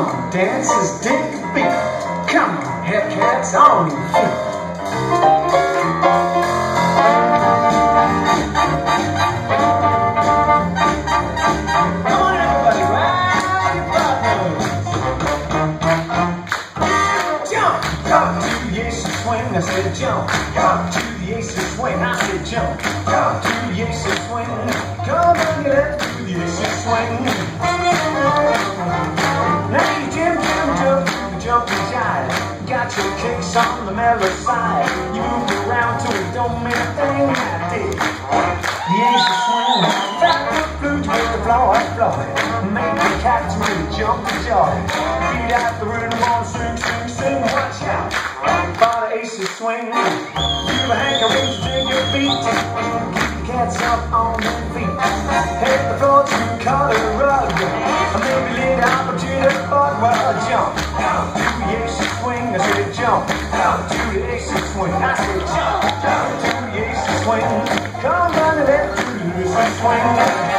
on, dancers dig the beat. Come on, head cats on your feet. I said jump, come to the ace and swing. I said jump, come to the ace and swing. Come on, your left to the ace and swing. Now you jump, the jumping jive. Got your kicks on the mellow side. You move around till it don't mean a thing. I did the ace and swing. Tap the flute with the floor. Make the cats really jump for joy. Beat out the rhythm on swing, swing, swing. Watch out. Ace and swing, you hankering to dig your feet. Keep the cats up on their feet. Hit the floor to cut a rug. Maybe lead out to the butt. Well, jump down to the ace and swing. I said jump down to the ace and swing. I said jump down to the ace and swing. Come on and let the ace and swing.